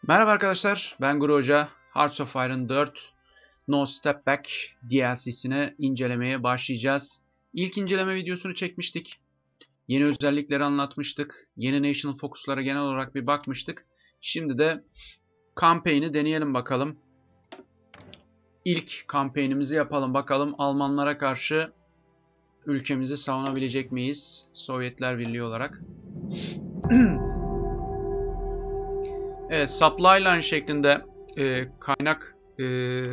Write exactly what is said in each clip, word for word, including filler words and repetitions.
Merhaba arkadaşlar, ben Guru Hoca. Hearts of Iron dört No Step Back D L C'sine incelemeye başlayacağız. İlk inceleme videosunu çekmiştik. Yeni özellikleri anlatmıştık. Yeni National Focus'lara genel olarak bir bakmıştık. Şimdi de campaign'i deneyelim bakalım. İlk campaign'imizi yapalım bakalım. Almanlara karşı ülkemizi savunabilecek miyiz? Sovyetler Birliği olarak. Evet, supply line şeklinde e, kaynak e,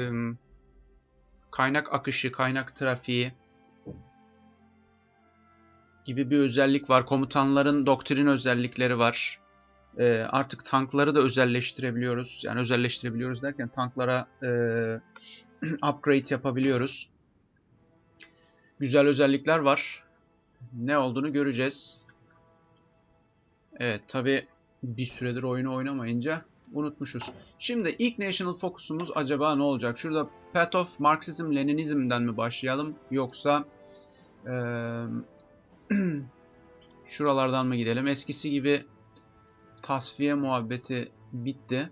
kaynak akışı, kaynak trafiği gibi bir özellik var. Komutanların doktrin özellikleri var. E, artık tankları da özelleştirebiliyoruz. Yani özelleştirebiliyoruz derken tanklara e, upgrade yapabiliyoruz. Güzel özellikler var. Ne olduğunu göreceğiz. Evet, tabi bir süredir oyunu oynamayınca unutmuşuz. Şimdi ilk National Focus'umuz acaba ne olacak? Şurada Path of Marxism Leninizm'den mi başlayalım? Yoksa e, şuralardan mı gidelim? Eskisi gibi tasfiye muhabbeti bitti.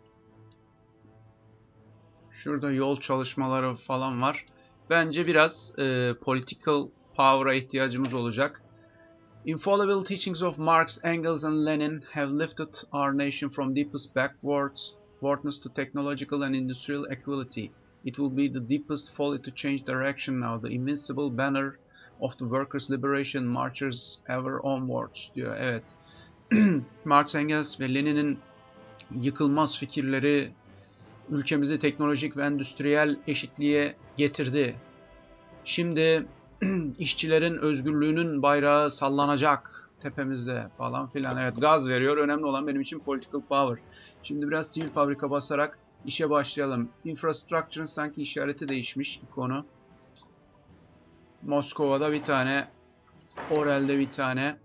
Şurada yol çalışmaları falan var. Bence biraz e, political power'a ihtiyacımız olacak. Infallible teachings of Marx, Engels and Lenin have lifted our nation from deepest backwards backwardness to technological and industrial equality. It will be the deepest folly to change direction now. The invincible banner of the workers' liberation marches ever onwards diyor. Evet. Marx, Engels ve Lenin'in yıkılmaz fikirleri ülkemizi teknolojik ve endüstriyel eşitliğe getirdi. Şimdi işçilerin özgürlüğünün bayrağı sallanacak tepemizde falan filan. Evet, gaz veriyor. Önemli olan benim için political power. Şimdi biraz sivil fabrika basarak işe başlayalım. Infrastructure'ın sanki işareti değişmiş, ikonu. Moskova'da bir tane, Orel'de bir tane.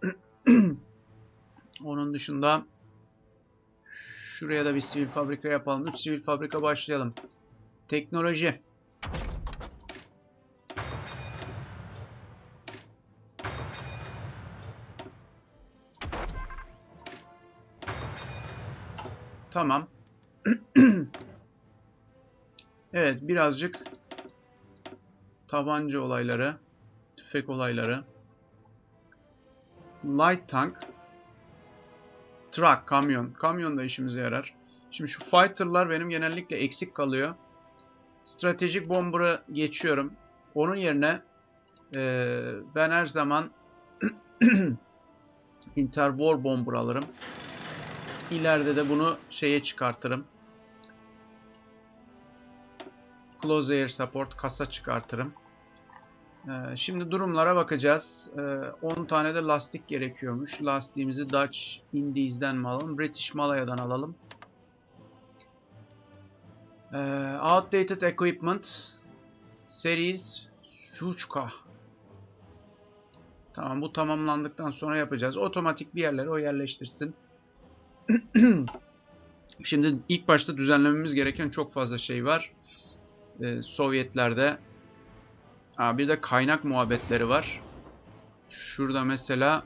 Onun dışında şuraya da bir sivil fabrika yapalım. üç sivil fabrika başlayalım. Teknoloji. Tamam. Evet, birazcık tabanca olayları, tüfek olayları. Light tank. Truck, kamyon. Kamyon da işimize yarar. Şimdi şu fighter'lar benim genellikle eksik kalıyor. Stratejik bomber'ı geçiyorum. Onun yerine e, ben her zaman interwar bomber alırım. İleride de bunu şeye çıkartırım. Close Air Support, kasa çıkartırım. Ee, şimdi durumlara bakacağız. Ee, on tane de lastik gerekiyormuş. Lastiğimizi Dutch Indies'den mi alalım? British Malaya'dan alalım. Ee, outdated Equipment Series Suçka. Tamam, bu tamamlandıktan sonra yapacağız. Otomatik bir yerlere o yerleştirsin. Şimdi ilk başta düzenlememiz gereken çok fazla şey var. Ee, Sovyetlerde Aa, bir de kaynak muhabbetleri var. Şurada mesela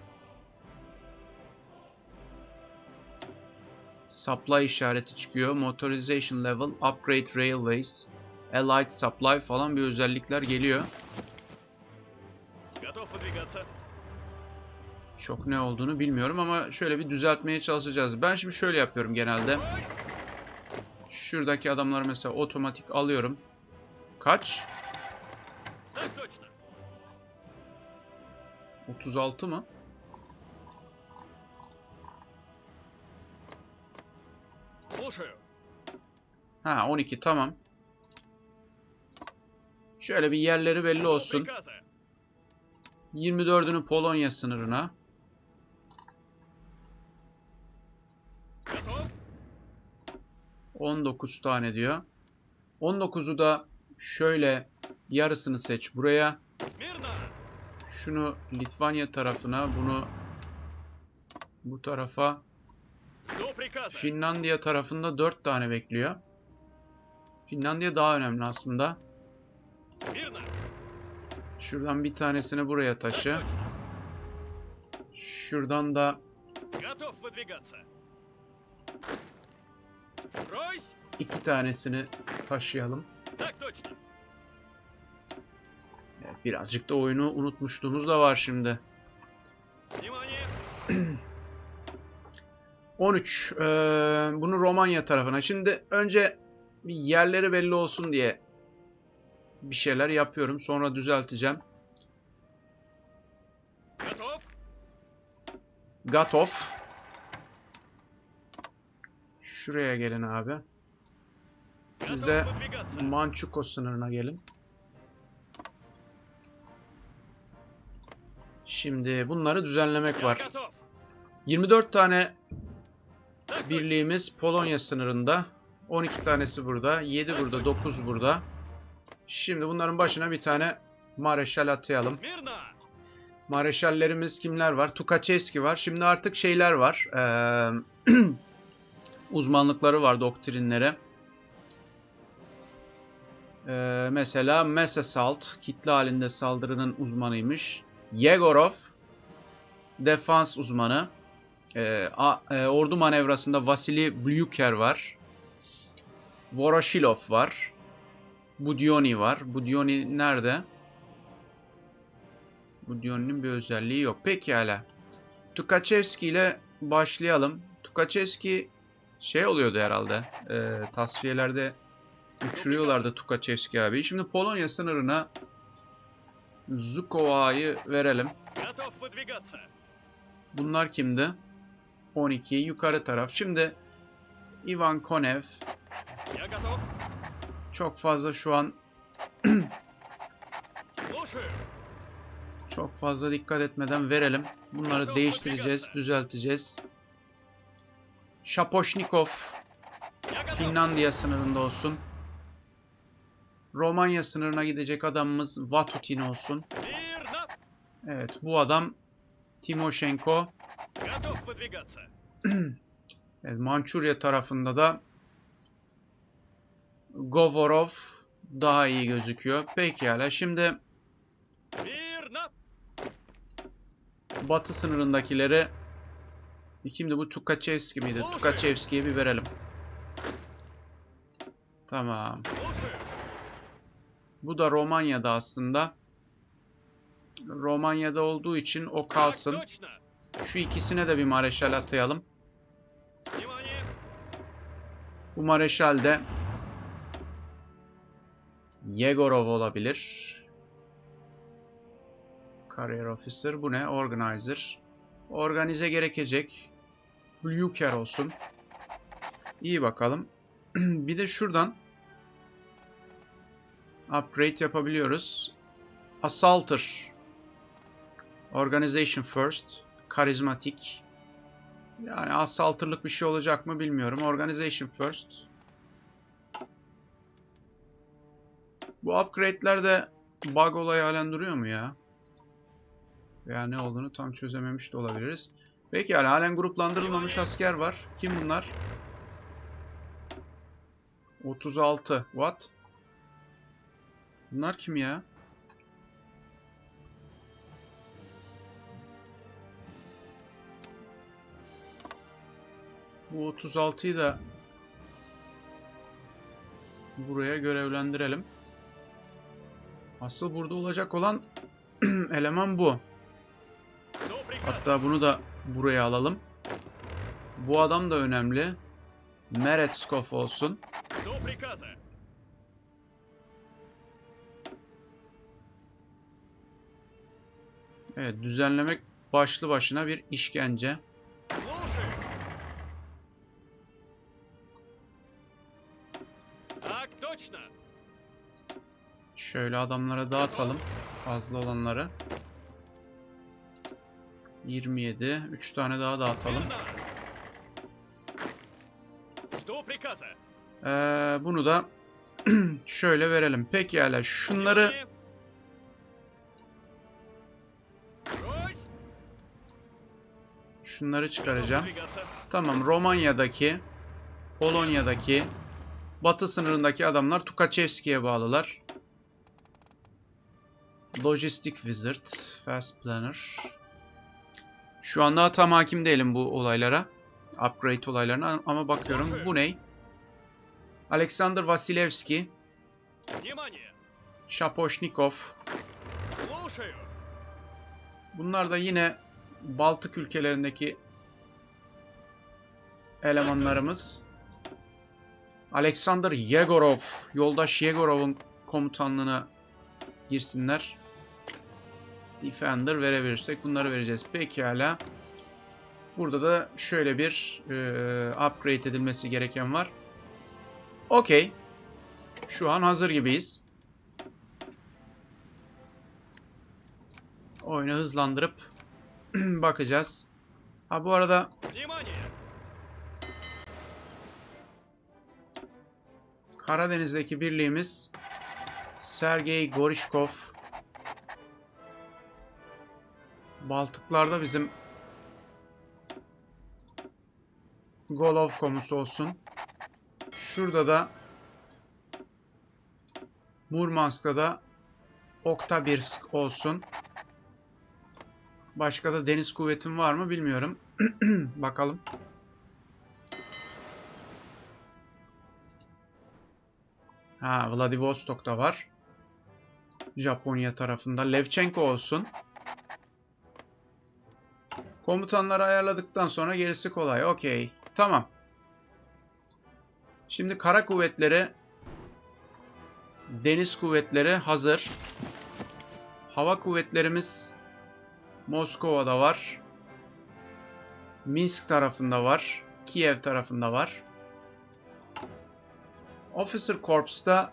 supply işareti çıkıyor. Motorization level, upgrade railways, allied supply falan bir özellikler geliyor. Çok ne olduğunu bilmiyorum ama şöyle bir düzeltmeye çalışacağız. Ben şimdi şöyle yapıyorum genelde. Şuradaki adamları mesela otomatik alıyorum. Kaç? otuz altı mı? Ha, on iki, tamam. Şöyle bir yerleri belli olsun. yirmi dördünü Polonya sınırına. on dokuz tane diyor. on dokuzu da şöyle yarısını seç buraya. Şunu Litvanya tarafına, bunu bu tarafa. Finlandiya tarafında dört tane bekliyor. Finlandiya daha önemli aslında. Şuradan bir tanesini buraya taşı. Şuradan da İki tanesini taşıyalım. Evet, birazcık da oyunu unutmuşluğumuz da var şimdi. on üç. Ee, bunu Romanya tarafına. Şimdi önce bir yerleri belli olsun diye bir şeyler yapıyorum. Sonra düzelteceğim. Gatov. Şuraya gelin abi. Siz de Manchukuo sınırına gelin. Şimdi bunları düzenlemek var. yirmi dört tane birliğimiz Polonya sınırında. on iki tanesi burada. yedi burada. dokuz burada. Şimdi bunların başına bir tane Mareşal atayalım. Mareşallerimiz kimler var? Tukaçevski var. Şimdi artık şeyler var. Ee, uzmanlıkları var doktrinlere. Ee, mesela Mass Assault, kitle halinde saldırının uzmanıymış. Yegorov, defans uzmanı. Ee, a, e, ordu manevrasında Vasily Blyuker var. Voroshilov var. Budyoni var. Budyoni nerede? Budyoni'nin bir özelliği yok. Pekala. Tukaçevski ile başlayalım. Tukaçevski şey oluyordu herhalde. E, tasfiyelerde uçuruyorlardı Tukaçevski abi. Şimdi Polonya sınırına Zhukova'yı verelim. Bunlar kimdi? on iki yukarı taraf. Şimdi Ivan Konev. Çok fazla şu an çok fazla dikkat etmeden verelim. Bunları değiştireceğiz, düzelteceğiz. Shaposhnikov Finlandiya sınırında olsun. Romanya sınırına gidecek adamımız Vatutin olsun. Evet, bu adam Timoshenko. Evet, Mançurya tarafında da Govorov daha iyi gözüküyor. Pekala. Şimdi Batı sınırındakileri kimdi bu? Tukaçevski miydi? Tukaçevski'ye bir verelim. Tamam. Bu da Romanya'da aslında. Romanya'da olduğu için o kalsın. Şu ikisine de bir mareşal atayalım. Bu mareşal de Yegorov olabilir. Career Officer. Bu ne? Organizer. Organize gerekecek. Blyuker olsun. İyi bakalım. Bir de şuradan upgrade yapabiliyoruz. Assaulter. Organization first. Karizmatik. Yani assaulter'lık bir şey olacak mı bilmiyorum. Organization first. Bu upgrade'lerde bug olayı halen duruyor mu ya? Veya ne olduğunu tam çözememiş de olabiliriz. Peki yani halen gruplandırılmamış asker var. Kim bunlar? otuz altı. What? Bunlar kim ya? Bu otuz altıyı da buraya görevlendirelim. Asıl burada olacak olan eleman bu. Hatta bunu da buraya alalım. Bu adam da önemli. Meretskov olsun. Evet, düzenlemek başlı başına bir işkence. Şöyle adamlara dağıtalım. Fazla olanları. yirmi yedi. üç tane daha dağıtalım. Ee, bunu da şöyle verelim. Pekala. Şunları şunları çıkaracağım. Tamam. Romanya'daki, Polonya'daki, Batı sınırındaki adamlar Tukaçevski'ye bağlılar. Logistic Wizard, Fast Planner. Şu anda tam hakim değilim bu olaylara. Upgrade olaylarına ama bakıyorum. Bu ne? Alexander Vasilevski, Внимание! Shaposhnikov. Слушаю! Bunlar da yine Baltık ülkelerindeki elemanlarımız. Alexander Yegorov, Yoldaş Yegorov'un komutanlığına girsinler. Defender verebilirsek bunları vereceğiz. Pekala. Burada da şöyle bir e, upgrade edilmesi gereken var. Okey. Şu an hazır gibiyiz. Oyunu hızlandırıp bakacağız. Ha bu arada Внимание! Karadeniz'deki birliğimiz Sergey Gorishkov. Baltıklarda bizim Golov komusu olsun. Şurada da Murmansk'ta da Oktabirsk olsun. Başka da deniz kuvvetim var mı bilmiyorum. Bakalım. Ha, Vladivostok'ta var. Japonya tarafında. Levchenko olsun. Komutanları ayarladıktan sonra gerisi kolay. Okey. Tamam. Şimdi kara kuvvetleri, deniz kuvvetleri hazır. Hava kuvvetlerimiz Moskova'da var. Minsk tarafında var. Kiev tarafında var. Officer Corps'ta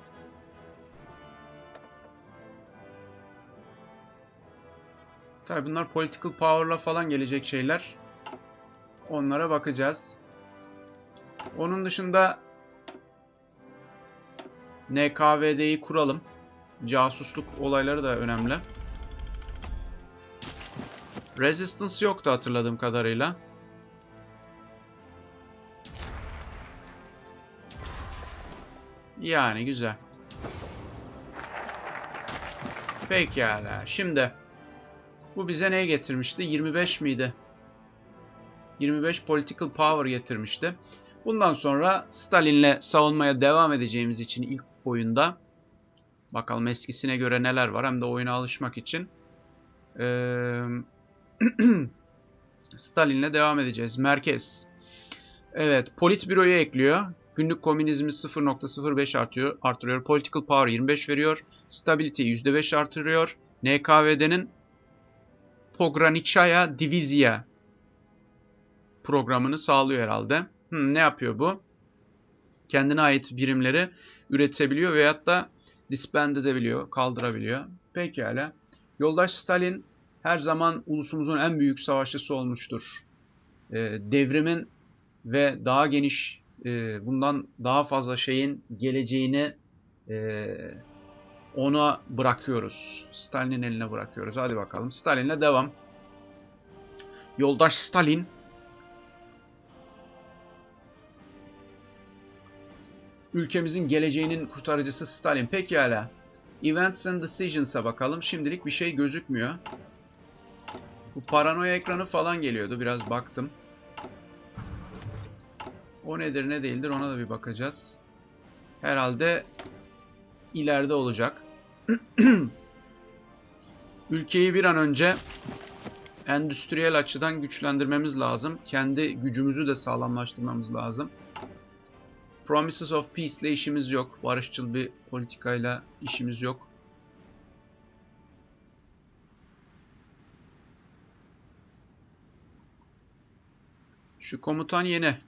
tabii bunlar political power'la falan gelecek şeyler. Onlara bakacağız. Onun dışında N K V D'yi kuralım. Casusluk olayları da önemli. Resistance yoktu hatırladığım kadarıyla. Yani güzel. Pekala. Şimdi bu bize ne getirmişti? yirmi beş miydi? yirmi beş political power getirmişti. Bundan sonra Stalin'le savunmaya devam edeceğimiz için ilk oyunda bakalım eskisine göre neler var, hem de oyuna alışmak için ee, Stalin'le devam edeceğiz. Merkez. Evet, Politbüro'yu ekliyor. Günlük komünizmi sıfır nokta sıfır beş artıyor, artırıyor. Political power yirmi beş veriyor. Stability'yi yüzde beş artırıyor. N K V D'nin Pogranichaya Divizya programını sağlıyor herhalde. Hmm, ne yapıyor bu? Kendine ait birimleri üretebiliyor veyahut da disband edebiliyor, kaldırabiliyor. Pekala. Yoldaş Stalin her zaman ulusumuzun en büyük savaşçısı olmuştur. Ee, devrimin ve daha geniş, e, bundan daha fazla şeyin geleceğini e, ona bırakıyoruz. Stalin'in eline bırakıyoruz. Hadi bakalım. Stalin'le devam. Yoldaş Stalin ülkemizin geleceğinin kurtarıcısı Stalin. Pekala. Events and Decisions'a bakalım. Şimdilik bir şey gözükmüyor. Bu paranoya ekranı falan geliyordu. Biraz baktım. O nedir ne değildir ona da bir bakacağız. Herhalde ileride olacak. Ülkeyi bir an önce endüstriyel açıdan güçlendirmemiz lazım. Kendi gücümüzü de sağlamlaştırmamız lazım. Promises of Peace ile işimiz yok. Barışçıl bir politikayla işimiz yok. Şu komutan yeni.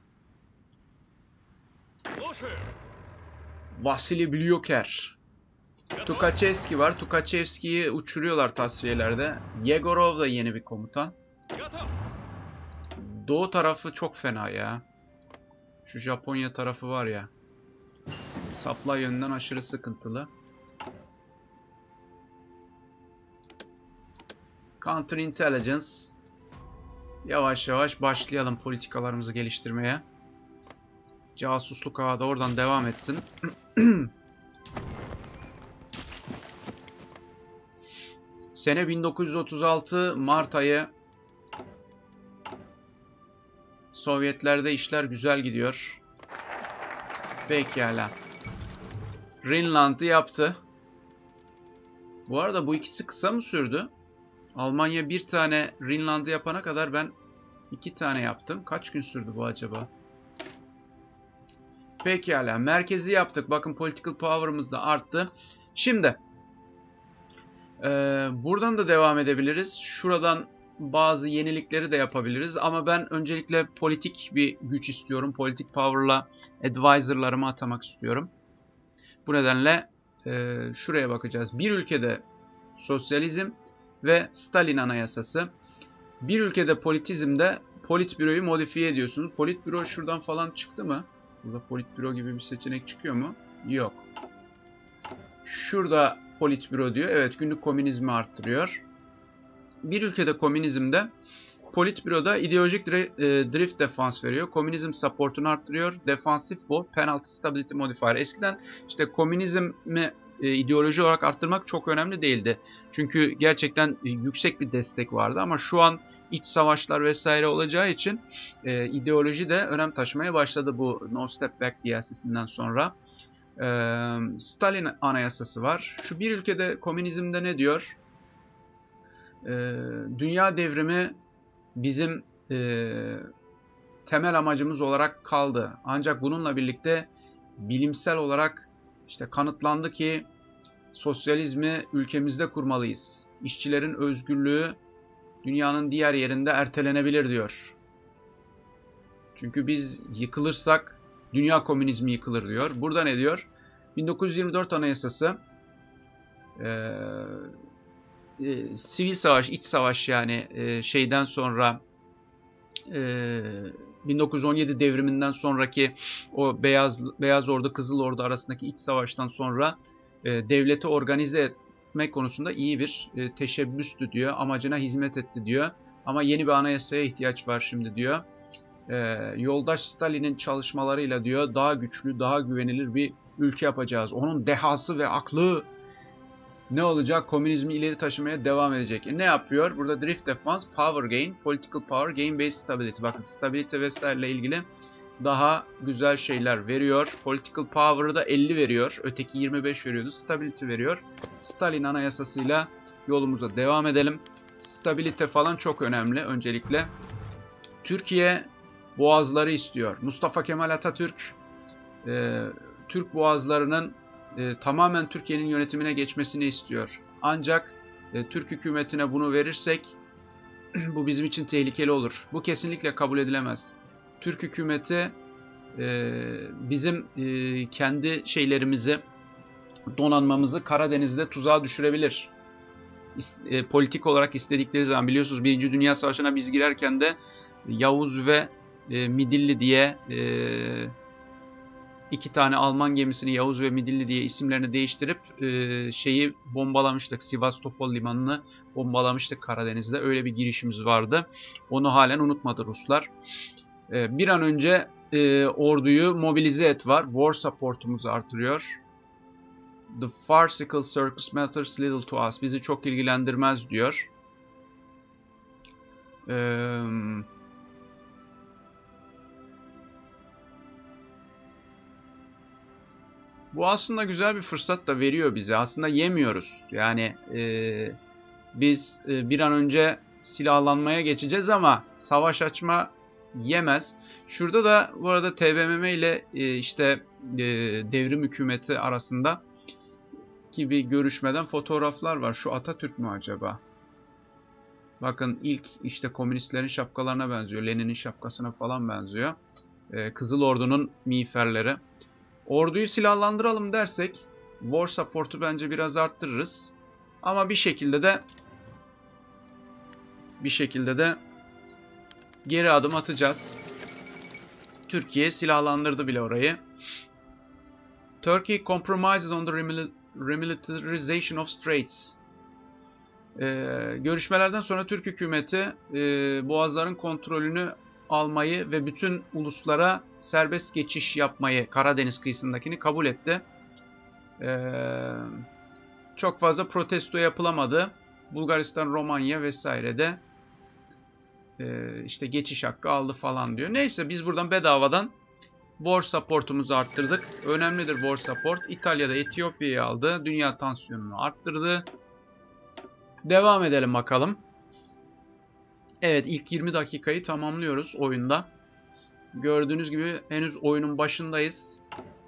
Vasily Blyoker. Tukachevski var. Tukachevski'yi uçuruyorlar tasfiyelerde. Yegorov da yeni bir komutan. Doğu tarafı çok fena ya. Şu Japonya tarafı var ya. Supply yönünden aşırı sıkıntılı. Counter Intelligence. Yavaş yavaş başlayalım politikalarımızı geliştirmeye. Casusluk ağı da oradan devam etsin. Sene bin dokuz yüz otuz altı Mart ayı. Sovyetlerde işler güzel gidiyor. Pekala. Rhineland'ı yaptı. Bu arada bu ikisi kısa mı sürdü? Almanya bir tane Rhineland'ı yapana kadar ben iki tane yaptım. Kaç gün sürdü bu acaba? Pekala. Merkezi yaptık. Bakın political power'ımız da arttı. Şimdi e, buradan da devam edebiliriz. Şuradan bazı yenilikleri de yapabiliriz. Ama ben öncelikle politik bir güç istiyorum. Politik power'la advisor'larımı atamak istiyorum. Bu nedenle e, şuraya bakacağız. Bir ülkede sosyalizm ve Stalin anayasası. Bir ülkede politizmde politbüroyu modifiye ediyorsunuz. Politbüro şuradan falan çıktı mı? Burada politbüro gibi bir seçenek çıkıyor mu? Yok. Şurada politbüro diyor. Evet, günlük komünizmi arttırıyor. Bir ülkede komünizmde politbüroda ideolojik drift defans veriyor. Komünizm supportunu arttırıyor. Defensive for penalty stability modifier. Eskiden işte komünizmi e, ideoloji olarak arttırmak çok önemli değildi. Çünkü gerçekten e, yüksek bir destek vardı ama şu an iç savaşlar vesaire olacağı için e, ideoloji de önem taşımaya başladı bu No Step Back diyasisinden sonra. E, Stalin anayasası var. Şu bir ülkede komünizmde ne diyor? E, dünya devrimi bizim e, temel amacımız olarak kaldı. Ancak bununla birlikte bilimsel olarak işte kanıtlandı ki sosyalizmi ülkemizde kurmalıyız. İşçilerin özgürlüğü dünyanın diğer yerinde ertelenebilir diyor. Çünkü biz yıkılırsak dünya komünizmi yıkılır diyor. Burada ne diyor? bin dokuz yüz yirmi dört Anayasası e, e, sivil savaş, iç savaş yani e, şeyden sonra e, bin dokuz yüz on yedi devriminden sonraki o beyaz beyaz ordu Kızıl Ordu arasındaki iç savaştan sonra e, devleti organize etmek konusunda iyi bir e, teşebbüstü diyor. Amacına hizmet etti diyor. Ama yeni bir anayasaya ihtiyaç var şimdi diyor. E, yoldaş Stalin'in çalışmalarıyla diyor daha güçlü, daha güvenilir bir ülke yapacağız. Onun dehası ve aklı ne olacak? Komünizmi ileri taşımaya devam edecek. E ne yapıyor? Burada drift defense, power gain, political power, gain based stability. Bakın stability vesaireyle ilgili daha güzel şeyler veriyor. Political power'ı da elli veriyor. Öteki yirmi beş veriyordu. Stability veriyor. Stalin anayasasıyla yolumuza devam edelim. Stabilite falan çok önemli öncelikle. Türkiye boğazları istiyor. Mustafa Kemal Atatürk e, Türk boğazlarının e, tamamen Türkiye'nin yönetimine geçmesini istiyor. Ancak e, Türk hükümetine bunu verirsek bu bizim için tehlikeli olur. Bu kesinlikle kabul edilemez. Türk hükümeti e, bizim e, kendi şeylerimizi, donanmamızı Karadeniz'de tuzağa düşürebilir. E, politik olarak istedikleri zaman biliyorsunuz Birinci Dünya Savaşı'na biz girerken de Yavuz ve e, Midilli diye e, iki tane Alman gemisini Yavuz ve Midilli diye isimlerini değiştirip e, şeyi bombalamıştık. Sivastopol limanını bombalamıştık Karadeniz'de. Öyle bir girişimiz vardı. Onu halen unutmadı Ruslar. E, bir an önce e, orduyu mobilize et var. War support'umuzu artırıyor. The farcical circus matters little to us. Bizi çok ilgilendirmez diyor. Eee... Bu aslında güzel bir fırsat da veriyor bize. Aslında yemiyoruz. Yani e, biz e, bir an önce silahlanmaya geçeceğiz ama savaş açma yemez. Şurada da bu arada T B M M ile e, işte e, devrim hükümeti arasında ki bir görüşmeden fotoğraflar var. Şu Atatürk mü acaba? Bakın ilk işte komünistlerin şapkalarına benziyor. Lenin'in şapkasına falan benziyor. E, Kızıl Ordu'nun miğferleri. Orduyu silahlandıralım dersek war support'u bence biraz arttırırız. Ama bir şekilde de bir şekilde de geri adım atacağız. Türkiye silahlandırdı bile orayı. Turkey compromises on the remilitarization of straits. Ee, görüşmelerden sonra Türk hükümeti e, boğazların kontrolünü almayı ve bütün uluslara serbest geçiş yapmayı, Karadeniz kıyısındakini kabul etti. Ee, çok fazla protesto yapılamadı. Bulgaristan, Romanya vesairede e, işte geçiş hakkı aldı falan diyor. Neyse biz buradan bedavadan War support'umuzu arttırdık. Önemlidir war support. İtalya'da Etiyopya'yı aldı. Dünya tansiyonunu arttırdı. Devam edelim bakalım. Evet, ilk yirmi dakikayı tamamlıyoruz oyunda. Gördüğünüz gibi henüz oyunun başındayız.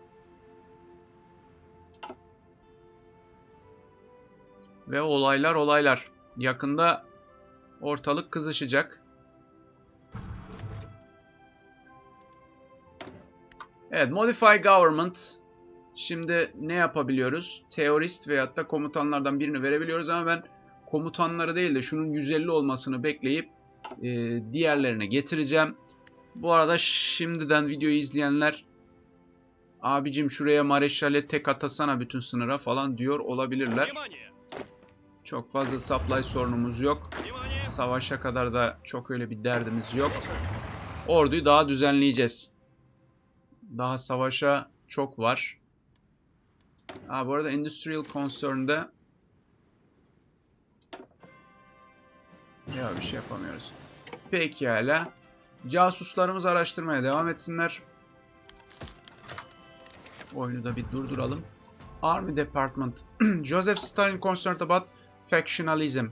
Ve olaylar olaylar. Yakında ortalık kızışacak. Evet, Modify Government. Şimdi ne yapabiliyoruz? Teorist veyahut da komutanlardan birini verebiliyoruz ama ben komutanları değil de şunun yüz elli olmasını bekleyip e, diğerlerine getireceğim. Bu arada şimdiden videoyu izleyenler, abicim şuraya Mareşal'e tek atasana bütün sınıra falan diyor olabilirler. Çok fazla supply sorunumuz yok. Savaşa kadar da çok öyle bir derdimiz yok. Orduyu daha düzenleyeceğiz. Daha savaşa çok var. Ha, bu arada Industrial Concern'de ya bir şey yapamıyoruz. Pekala. Casuslarımız araştırmaya devam etsinler. Oyunu da bir durduralım. Army Department. Joseph Stalin concerned about factionalism.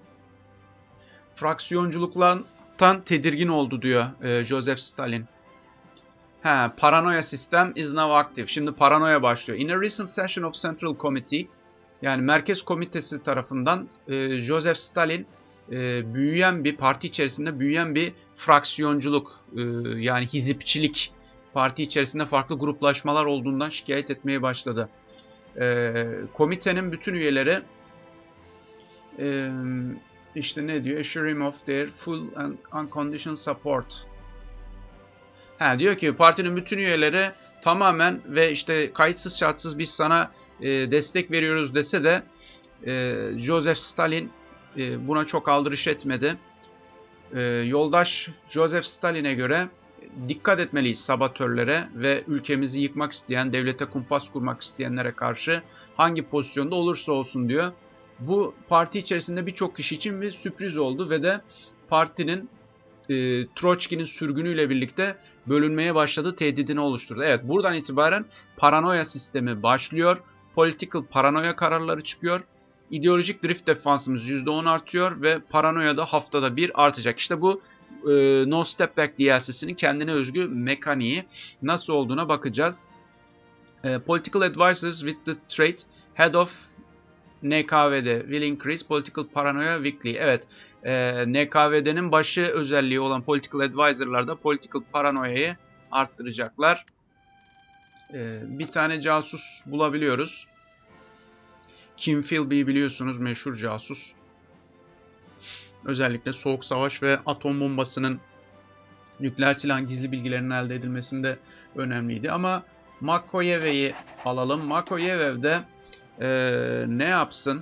Fraksiyonculuktan tedirgin oldu diyor e, Joseph Stalin. Ha, paranoia system is now active. Şimdi paranoya başlıyor. In a recent session of Central Committee, yani Merkez Komitesi tarafından e, Joseph Stalin e, büyüyen bir parti içerisinde büyüyen bir fraksiyonculuk e, yani hizipçilik, parti içerisinde farklı gruplaşmalar olduğundan şikayet etmeye başladı. E, komitenin bütün üyeleri e, işte ne diyor? Assure him of their full and unconditional support. Ha, diyor ki partinin bütün üyeleri tamamen ve işte kayıtsız şartsız biz sana e, destek veriyoruz dese de e, Joseph Stalin e, buna çok aldırış etmedi. E, yoldaş Joseph Stalin'e göre dikkat etmeliyiz sabatörlere ve ülkemizi yıkmak isteyen, devlete kumpas kurmak isteyenlere karşı hangi pozisyonda olursa olsun diyor. Bu parti içerisinde birçok kişi için bir sürpriz oldu ve de partinin e, Troçki'nin sürgünüyle birlikte bölünmeye başladığı tehdidini oluşturdu. Evet, buradan itibaren paranoya sistemi başlıyor. Political paranoya kararları çıkıyor. İdeolojik drift defansımız yüzde on artıyor ve paranoya da haftada bir artacak. İşte bu e, No Step Back D L C'sinin kendine özgü mekaniği nasıl olduğuna bakacağız. E, Political Advisors with the trait Head of N K V D will increase political paranoia weekly. Evet, e, N K V D'nin başı özelliği olan political advisor'lar da political paranoyayı arttıracaklar. E, bir tane casus bulabiliyoruz. Kim Philby biliyorsunuz, meşhur casus. Özellikle Soğuk Savaş ve atom bombasının, nükleer silahın gizli bilgilerinin elde edilmesinde önemliydi. Ama Makoyev'yi alalım. Makoyev de Ee, ne yapsın?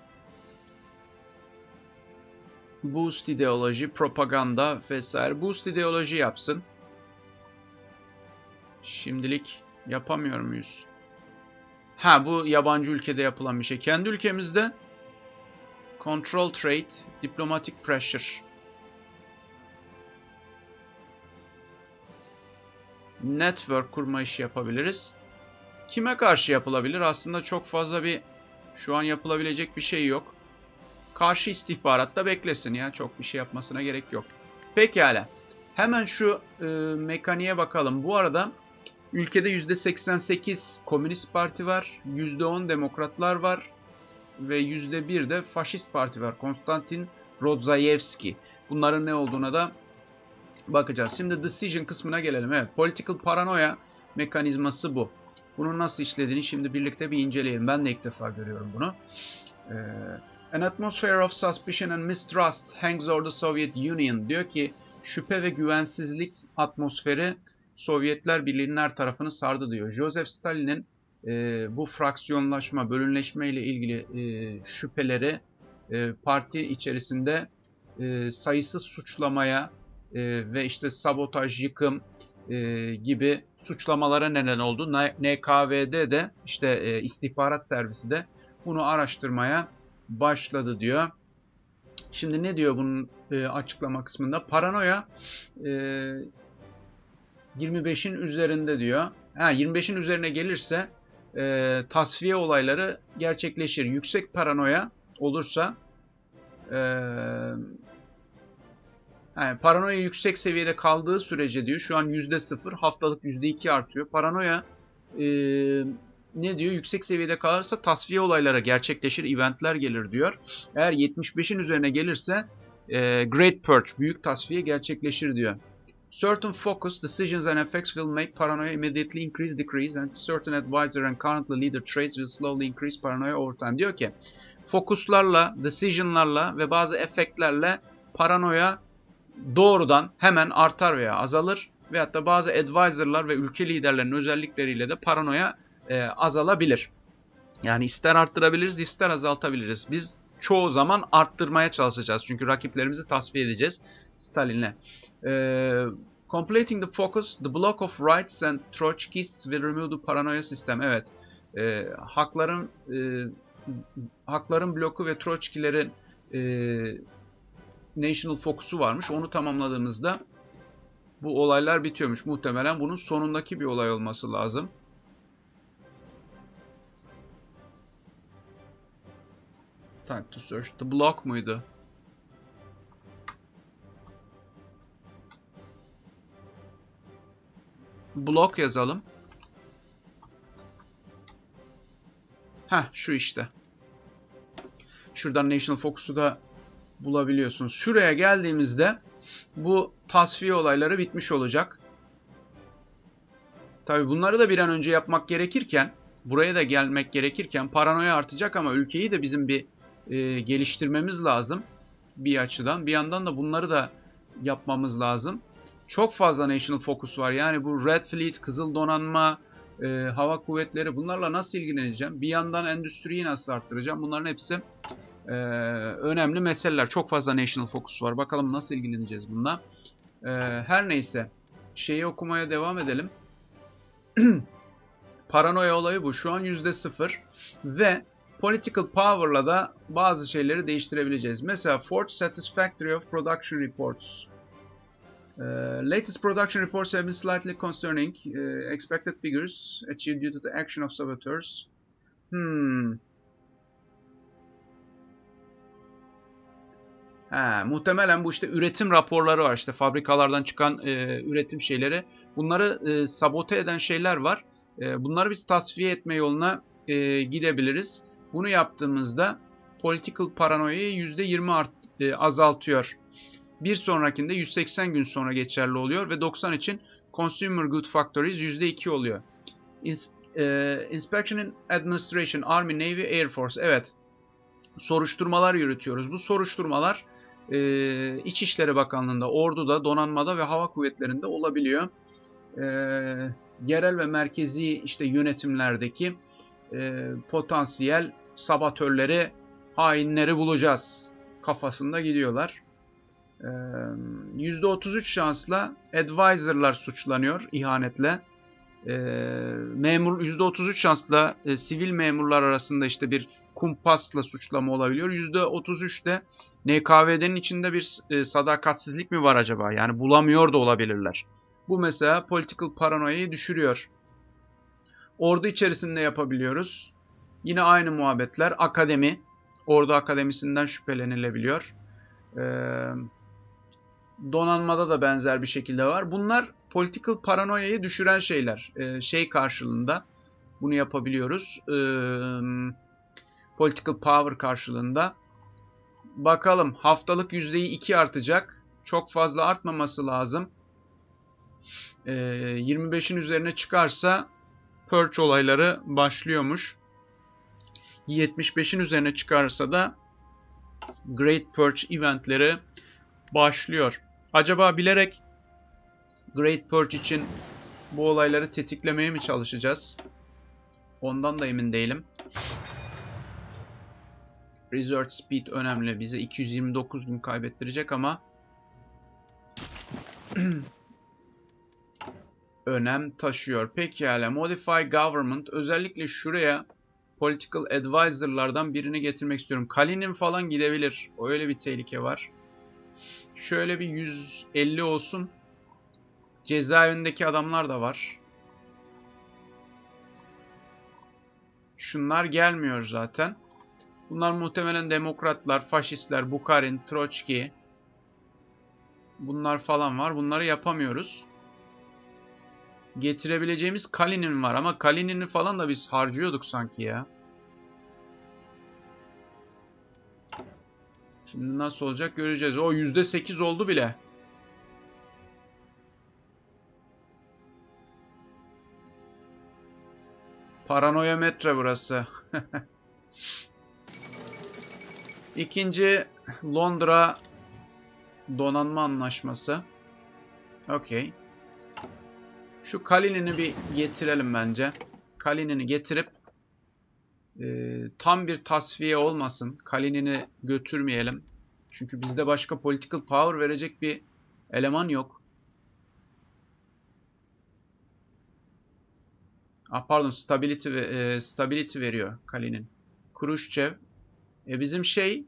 Boost ideoloji, propaganda vesaire. Boost ideoloji yapsın. Şimdilik yapamıyor muyuz? Ha, bu yabancı ülkede yapılan bir şey. Kendi ülkemizde control trade, diplomatic pressure. Network kurma işi yapabiliriz. Kime karşı yapılabilir? Aslında çok fazla bir şu an yapılabilecek bir şey yok. Karşı istihbaratta beklesin ya. Çok bir şey yapmasına gerek yok. Pekala. Hemen şu e, mekaniğe bakalım. Bu arada ülkede yüzde seksen sekiz Komünist Parti var. yüzde on Demokratlar var. Ve yüzde bir de Faşist Parti var. Konstantin Rodzayevski. Bunların ne olduğuna da bakacağız. Şimdi decision kısmına gelelim. Evet, political paranoia mekanizması bu. Bunun nasıl işlediğini şimdi birlikte bir inceleyelim. Ben de ilk defa görüyorum bunu. Ee, An atmosphere of suspicion and mistrust hangs over the Soviet Union. Diyor ki şüphe ve güvensizlik atmosferi Sovyetler Birliği'nin her tarafını sardı diyor. Joseph Stalin'in e, bu fraksiyonlaşma, bölünleşme ile ilgili e, şüpheleri e, parti içerisinde e, sayısız suçlamaya e, ve işte sabotaj, yıkım e, gibi suçlamalara neden oldu. N K V D de işte e, istihbarat servisi de bunu araştırmaya başladı diyor. Şimdi ne diyor bunun e, açıklama kısmında? Paranoya e, yirmi beşin üzerinde diyor. Ha, yirmi beşin üzerine gelirse e, tasfiye olayları gerçekleşir. Yüksek paranoya olursa e, yani paranoya yüksek seviyede kaldığı sürece diyor. Şu an yüzde sıfır, haftalık yüzde iki artıyor. Paranoya e, ne diyor? Yüksek seviyede kalırsa tasfiye olayları gerçekleşir, eventler gelir diyor. Eğer yetmiş beşin üzerine gelirse e, Great Purge, büyük tasfiye gerçekleşir diyor. Certain focus, decisions and effects will make paranoia immediately increase, decrease, and certain advisor and currently leader traits will slowly increase paranoia over time. Diyor ki, fokuslarla, decisionlarla ve bazı efektlerle paranoya doğrudan hemen artar veya azalır. Veyahut da bazı advisorlar ve ülke liderlerinin özellikleriyle de paranoya e, azalabilir. Yani ister arttırabiliriz, ister azaltabiliriz. Biz çoğu zaman arttırmaya çalışacağız. Çünkü rakiplerimizi tasfiye edeceğiz Stalin'le. Ee, completing the focus, the block of rights and Trotskyists will remove the paranoia system. Evet, e, hakların e, hakların bloku ve Troçkilerin e, national focusu varmış. Onu tamamladığımızda bu olaylar bitiyormuş. Muhtemelen bunun sonundaki bir olay olması lazım. Time to search. The block muydu? Block yazalım. Heh, şu işte. Şuradan National Focus'u da bulabiliyorsunuz. Şuraya geldiğimizde bu tasfiye olayları bitmiş olacak. Tabi bunları da bir an önce yapmak gerekirken, buraya da gelmek gerekirken paranoya artacak ama ülkeyi de bizim bir e, geliştirmemiz lazım bir açıdan. Bir yandan da bunları da yapmamız lazım. Çok fazla National Focus var. Yani bu Red Fleet, Kızıl Donanma, e, Hava Kuvvetleri, bunlarla nasıl ilgileneceğim? Bir yandan endüstriyi nasıl arttıracağım? Bunların hepsi e, önemli meseleler. Çok fazla National Focus var. Bakalım nasıl ilgileneceğiz bununla. E, her neyse. Şeyi okumaya devam edelim. Paranoya olayı bu. Şu an yüzde sıfır. Ve Political Power'la da bazı şeyleri değiştirebileceğiz. Mesela Forge Satisfactory of Production Reports. Uh, latest production reports have been slightly concerning. Uh, expected figures achieved due to the action of saboteurs. Hmm. Ha, muhtemelen bu işte üretim raporları var. İşte fabrikalardan çıkan e, üretim şeyleri. Bunları e, sabote eden şeyler var. E, bunları biz tasfiye etme yoluna e, gidebiliriz. Bunu yaptığımızda political paranoyayı yüzde yirmi art, e, azaltıyor. Bir sonrakinde yüz seksen gün sonra geçerli oluyor ve doksan için Consumer Good Factories yüzde iki oluyor. Ins e, Inspection and Administration, Army, Navy, Air Force. Evet. Soruşturmalar yürütüyoruz. Bu soruşturmalar e, İçişleri Bakanlığı'nda, Ordu'da, Donanma'da ve Hava Kuvvetleri'nde olabiliyor. E, yerel ve merkezi işte yönetimlerdeki e, potansiyel sabatörleri, hainleri bulacağız kafasında gidiyorlar. yüzde otuz üç şansla advisor'lar suçlanıyor ihanetle. E, memur yüzde otuz üç şansla e, sivil memurlar arasında işte bir kumpasla suçlama olabiliyor. yüzde otuz üçte N K V D'nin içinde bir e, sadakatsizlik mi var acaba? Yani bulamıyor da olabilirler. Bu mesela political paranoyayı düşürüyor. Ordu içerisinde yapabiliyoruz. Yine aynı muhabbetler. Akademi. Ordu akademisinden şüphelenilebiliyor. Eee Donanmada da benzer bir şekilde var. Bunlar political paranoyayı düşüren şeyler. Ee, şey karşılığında bunu yapabiliyoruz. Ee, political power karşılığında. Bakalım, haftalık yüzdeyi iki artacak. Çok fazla artmaması lazım. Ee, yirmi beşin üzerine çıkarsa purge olayları başlıyormuş. yetmiş beşin üzerine çıkarsa da Great Purge eventleri başlıyor. Acaba bilerek Great Purge için bu olayları tetiklemeye mi çalışacağız? Ondan da emin değilim. Research Speed önemli. Bize iki yüz yirmi dokuz gün kaybettirecek ama önem taşıyor. Pekala. Modify Government. Özellikle şuraya Political Advisor'lardan birini getirmek istiyorum. Kalinin falan gidebilir. Öyle bir tehlike var. Şöyle bir yüz elli olsun. Cezaevindeki adamlar da var. Şunlar gelmiyor zaten. Bunlar muhtemelen demokratlar, faşistler, Bukharin, Troçki. Bunlar falan var. Bunları yapamıyoruz. Getirebileceğimiz Kalinin var ama Kalinini falan da biz harcıyorduk sanki ya. Şimdi nasıl olacak göreceğiz. O yüzde sekiz oldu bile. Paranoyametre burası. İkinci Londra donanma anlaşması. Okey. Şu Kalinini bir getirelim bence. Kalinini getirip e, tam bir tasfiye olmasın. Kalinini götürmeyelim. Çünkü bizde başka political power verecek bir eleman yok. Ah pardon, stability e, stability veriyor Kalinin. Khrushchev. E bizim şey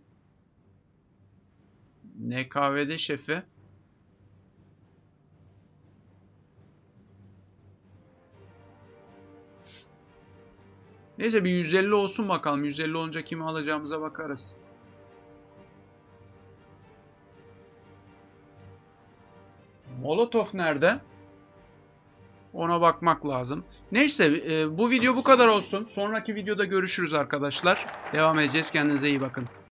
N K V D şefi. Neyse bir yüz elli olsun bakalım. yüz elli olunca kimi alacağımıza bakarız. Molotov nerede? Ona bakmak lazım. Neyse bu video bu kadar olsun. Sonraki videoda görüşürüz arkadaşlar. Devam edeceğiz. Kendinize iyi bakın.